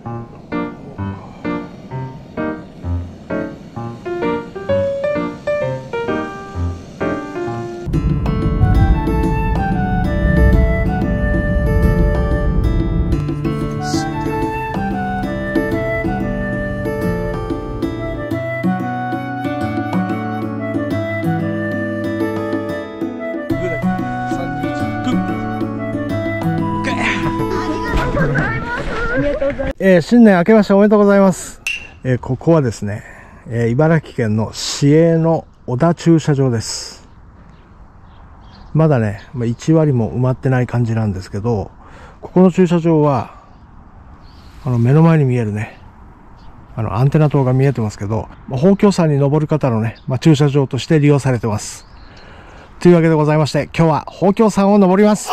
新年明けましておめでとうございます。ここはですね、茨城県の市営の小田駐車場です。まだね、1割も埋まってない感じなんですけど、ここの駐車場は、目の前に見えるね、アンテナ塔が見えてますけど、宝鏡山に登る方のね、駐車場として利用されてます。というわけでございまして、今日は宝鏡山を登ります。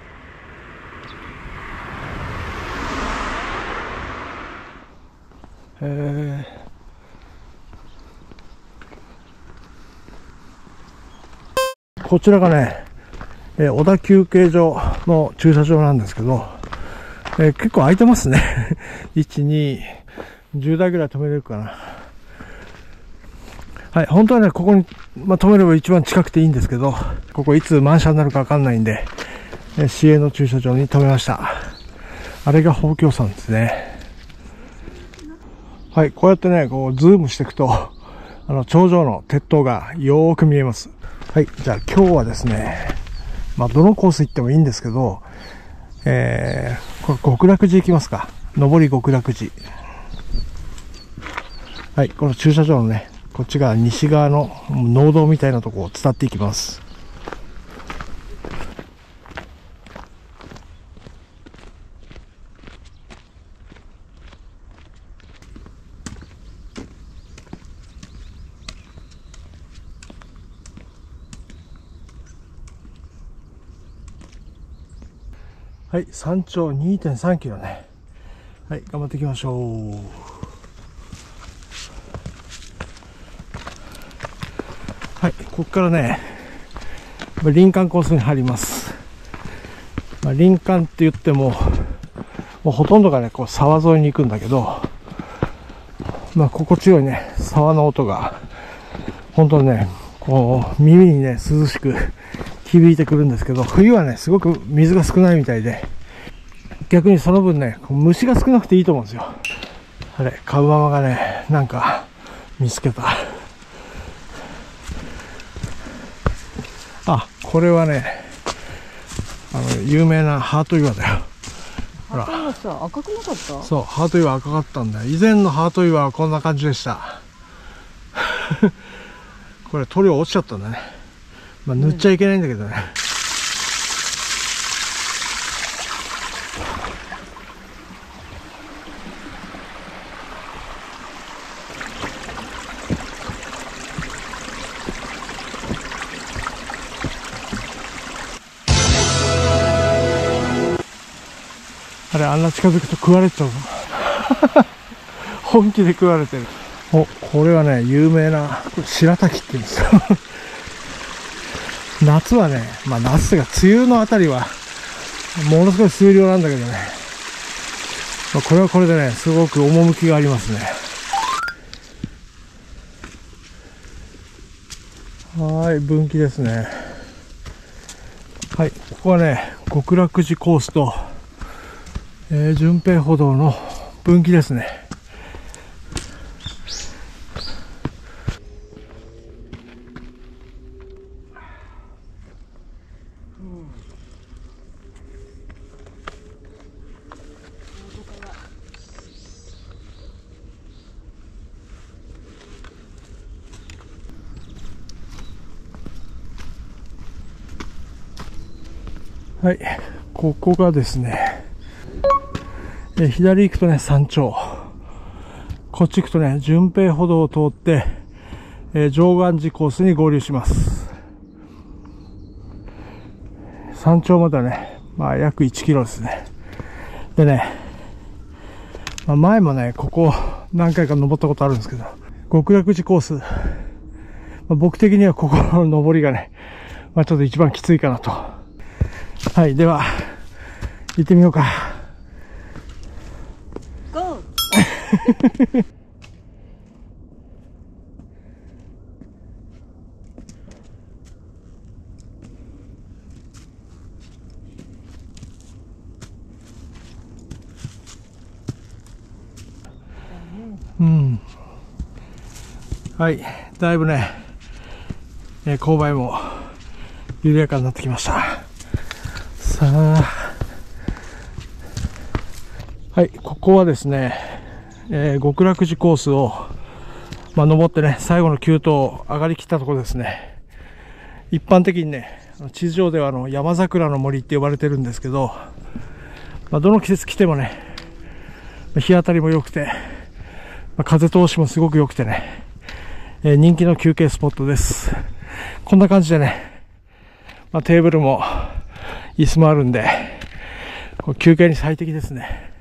こちらがね、小田休憩所の駐車場なんですけど、結構空いてますね。1、2、10台ぐらい止めれるかな。はい、本当はね、ここに、止めれば一番近くていいんですけど、ここいつ満車になるかわかんないんで、市営の駐車場に止めました。あれが宝鏡山ですね。はい、こうやってね、こうズームしていくと、頂上の鉄塔がよーく見えます。はい、じゃあ今日はですね、どのコース行ってもいいんですけど、これ極楽寺行きますか。上り極楽寺。はい、この駐車場のね、こっちが西側の農道みたいなとこを伝っていきます。はい、山頂 2.3 キロね。はい、頑張っていきましょう。はい、ここからね、林間コースに入ります。林間って言っても、もうほとんどがね、こう沢沿いに行くんだけど、心地よいね、沢の音が、本当にね、こう、耳にね、涼しく響いてくるんですけど、冬はね、すごく水が少ないみたいで、逆にその分ね、虫が少なくていいと思うんですよ。あれ、カウママがね、なんか、見つけた。あ、これはね、有名なハート岩だよ。 ハート岩さ、赤くなかった？ そう、ハート岩赤かったんだよ。以前のハート岩はこんな感じでした。これ塗料落ちちゃったんだね。塗っちゃいけないんだけどね。あれ、あんな近づくと食われちゃうぞ。本気で食われてる。お、これはね、有名な、白滝って言うんですよ。夏はね、夏というか、梅雨のあたりは、ものすごい水量なんだけどね。これはこれでね、すごく趣がありますね。はい、分岐ですね。はい、ここはね、極楽寺コースと、順平歩道の分岐ですね。はい、ここがですね、左行くとね、山頂。こっち行くとね、順平歩道を通って、常願寺コースに合流します。山頂まではね、約1キロですね。でね、前もね、ここ何回か登ったことあるんですけど、極楽寺コース、僕的にはここの登りがね、ちょっと一番きついかなと。はい、では、行ってみようか。 ゴー。 うん。はい、だいぶね、勾配も緩やかになってきました。さあ、はい、ここはですね、極楽寺コースを、登ってね、最後の急登上がりきったところですね。一般的にね、地図上では山桜の森って呼ばれてるんですけど、どの季節来てもね、日当たりも良くて、風通しもすごく良くてね、人気の休憩スポットです。こんな感じでね、テーブルも椅子もあるんで、休憩に最適ですね。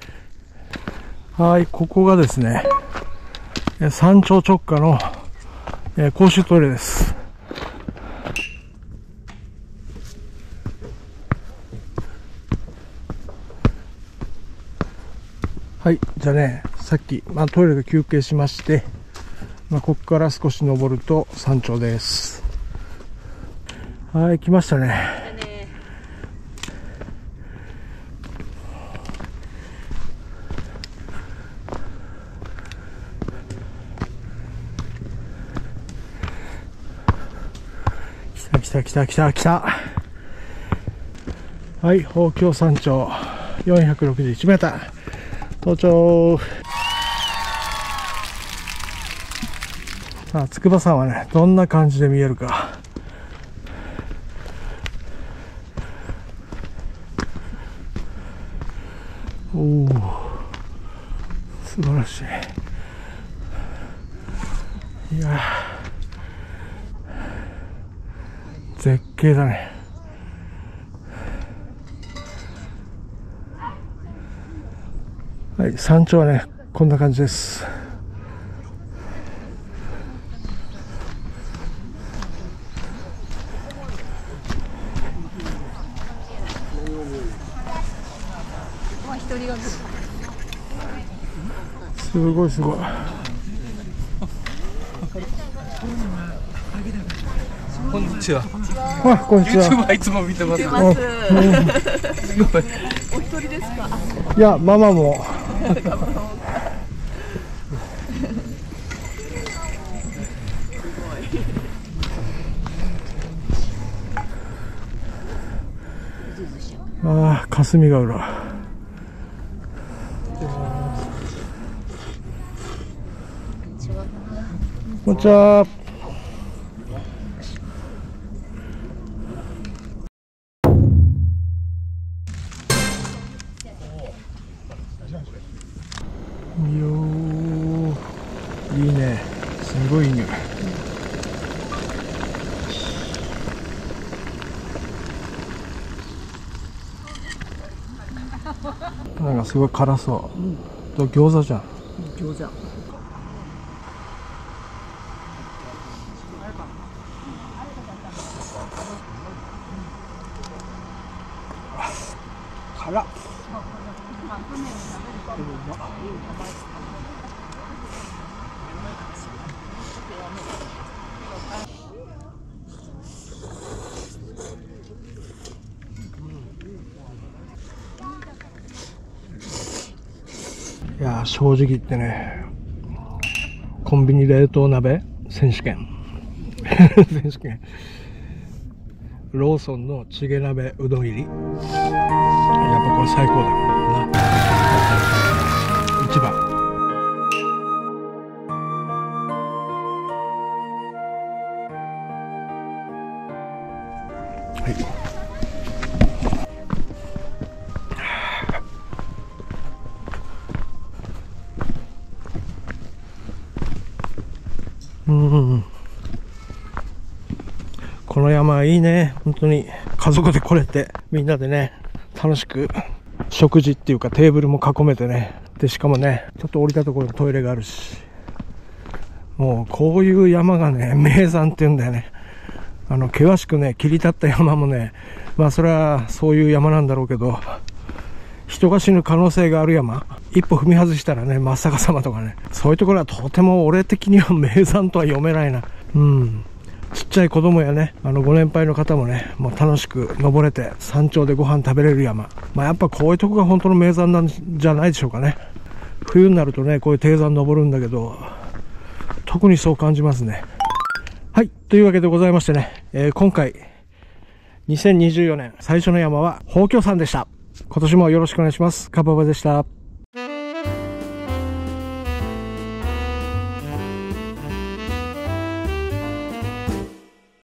はい、ここがですね、山頂直下の公衆トイレです。はい、じゃあね、さっき、トイレで休憩しまして、ここから少し登ると山頂です。はい、来ましたね。来た。はい、宝鏡山頂461メーター。登頂。さあ、筑波山はね、どんな感じで見えるか。おお、素晴らしい。いやー、絶景だね。はい、山頂はね、こんな感じです。すごい。 こんにちは。 こんにちは。 YouTube はいつも見てます。 すごい。お一人ですか？ いや、ママも。霞ヶ浦。こんにちは。いいね、すごいいい匂い。なんかすごい辛そう。と餃子じゃん。 餃子。 辛っ。いやー、正直言ってね、コンビニ冷凍鍋選手権ローソンのチゲ鍋うどん入り、やっぱこれ最高だな。一番。はい。この山いいね。本当に家族で来れて、みんなでね、楽しく食事っていうかテーブルも囲めてね。で、しかもね、ちょっと降りたところにトイレがあるし、もうこういう山がね、名山って言うんだよね。険しくね、切り立った山もね、それはそういう山なんだろうけど、人が死ぬ可能性がある山。 一歩踏み外したらね、真っ逆さまとかね、そういうところはとても俺的には名山とは読めないな。ちっちゃい子供やね、ご年配の方もね、もう楽しく登れて、山頂でご飯食べれる山。やっぱこういうとこが本当の名山なんじゃないでしょうかね。冬になるとね、こういう低山登るんだけど、特にそう感じますね。はい。というわけでございましてね、今回、2024年最初の山は、宝鏡山でした。今年もよろしくお願いします。カババでした。